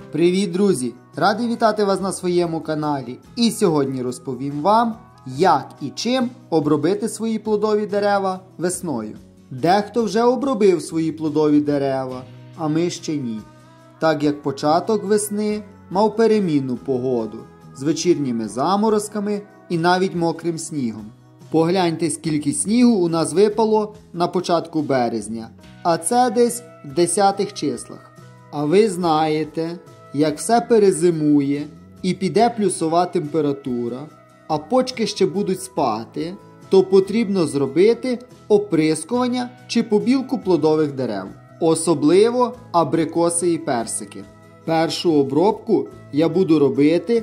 Привіт, друзі! Радий вітати вас на своєму каналі. І сьогодні розповім вам, як і чим обробити свої плодові дерева весною. Дехто вже обробив свої плодові дерева, а ми ще ні. Так як початок весни мав перемінну погоду з вечірніми заморозками і навіть мокрим снігом. Погляньте, скільки снігу у нас випало на початку березня, а це десь в 10 числах. А ви знаєте, як все перезимує і піде плюсова температура, а почки ще будуть спати, то потрібно зробити оприскування чи побілку плодових дерев. Особливо абрикоси і персики. Першу обробку я буду робити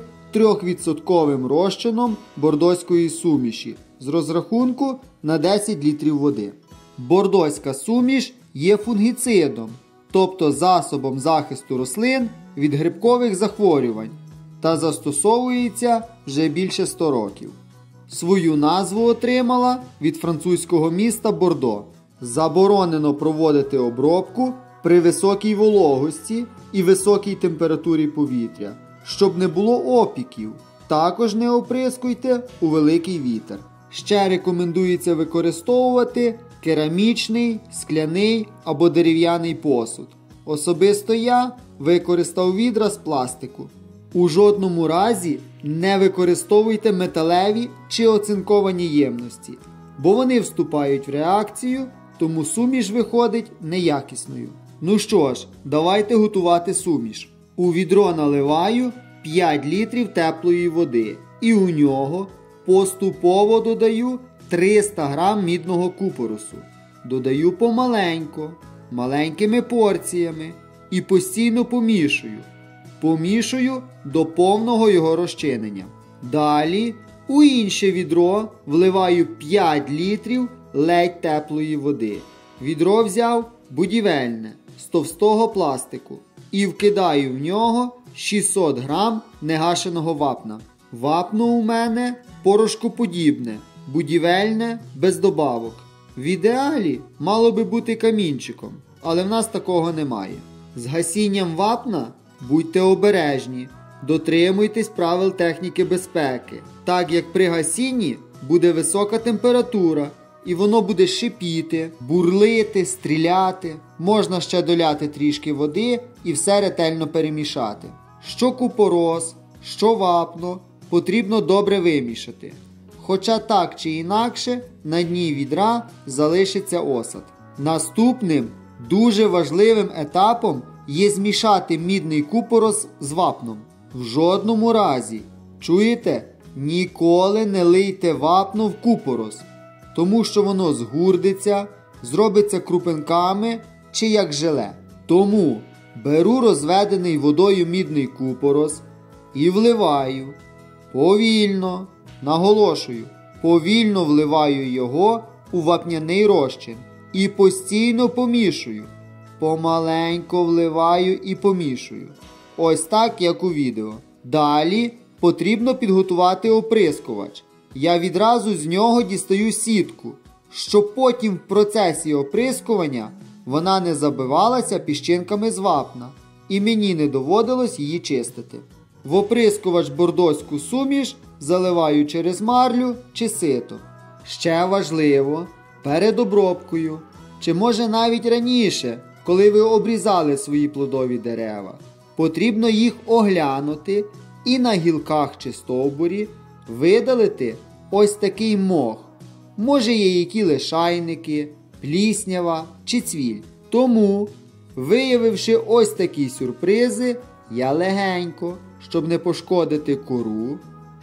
3% розчином бордоської суміші з розрахунку на 10 літрів води. Бордоська суміш є фунгіцидом, тобто засобом захисту рослин від грибкових захворювань, та застосовується вже більше 100 років. Свою назву отримала від французького міста Бордо. Заборонено проводити обробку при високій вологості і високій температурі повітря, щоб не було опіків. Також не оприскуйте у великий вітер. Ще рекомендується використовувати керамічний, скляний або дерев'яний посуд. Особисто я використав відра з пластику. У жодному разі не використовуйте металеві чи оцинковані ємності, бо вони вступають в реакцію, тому суміш виходить неякісною. Ну що ж, давайте готувати суміш. У відро наливаю 5 літрів теплої води і у нього поступово додаю 300 грам мідного купоросу. Додаю помаленько, маленькими порціями і постійно помішую. Помішую до повного його розчинення. Далі у інше відро вливаю 5 літрів ледь теплої води. Відро взяв будівельне, з товстого пластику і вкидаю в нього 600 грам негашеного вапна. Вапно у мене порошкоподібне, будівельне, без добавок. В ідеалі мало би бути камінчиком, але в нас такого немає. З гасінням вапна будьте обережні, дотримуйтесь правил техніки безпеки, так як при гасінні буде висока температура і воно буде шипіти, бурлити, стріляти. Можна ще доляти трішки води і все ретельно перемішати. Що купорос, що вапно потрібно добре вимішати. Хоча так чи інакше на дні відра залишиться осад. Наступним дуже важливим етапом є змішати мідний купорос з вапном. В жодному разі, чуєте, ніколи не лийте вапно в купорос, тому що воно згурдиться, зробиться крупинками чи як желе. Тому беру розведений водою мідний купорос і вливаю. Повільно, наголошую, повільно вливаю його у вапняний розчин і постійно помішую. Помаленько вливаю і помішую. Ось так, як у відео. Далі потрібно підготувати оприскувач. Я відразу з нього дістаю сітку, щоб потім в процесі оприскування вона не забивалася піщинками з вапна і мені не доводилось її чистити. В оприскувач бордоську суміш заливаю через марлю чи сито. Ще важливо, перед обробкою, чи може навіть раніше, коли ви обрізали свої плодові дерева, потрібно їх оглянути і на гілках чи стовбурі видалити ось такий мох. Може є які лишайники, пліснява чи цвіль. Тому, виявивши ось такі сюрпризи, я легенько, щоб не пошкодити кору,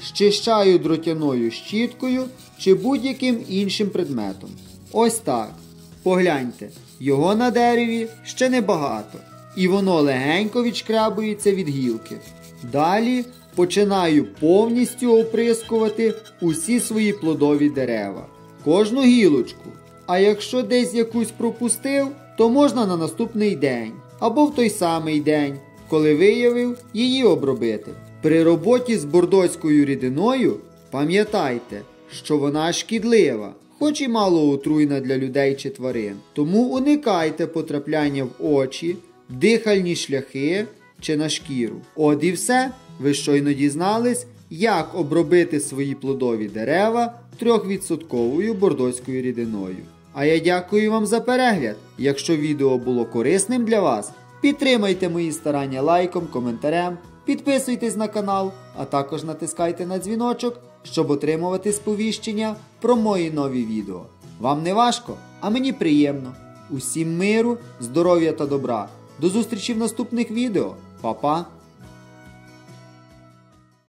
щищаю дротяною щіткою чи будь-яким іншим предметом. Ось так. Погляньте, його на дереві ще небагато, і воно легенько відшкрябується від гілки. Далі починаю повністю оприскувати усі свої плодові дерева. Кожну гілочку. А якщо десь якусь пропустив, то можна на наступний день, або в той самий день, коли виявив її обробити. При роботі з бордоською рідиною пам'ятайте, що вона шкідлива, хоч і мало отруйна для людей чи тварин. Тому уникайте потрапляння в очі, дихальні шляхи чи на шкіру. От і все. Ви щойно дізнались, як обробити свої плодові дерева 3% бордоською рідиною. А я дякую вам за перегляд. Якщо відео було корисним для вас, підтримайте мої старання лайком, коментарем, підписуйтесь на канал, а також натискайте на дзвіночок, щоб отримувати сповіщення про мої нові відео. Вам не важко, а мені приємно. Усім миру, здоров'я та добра. До зустрічі в наступних відео. Па-па!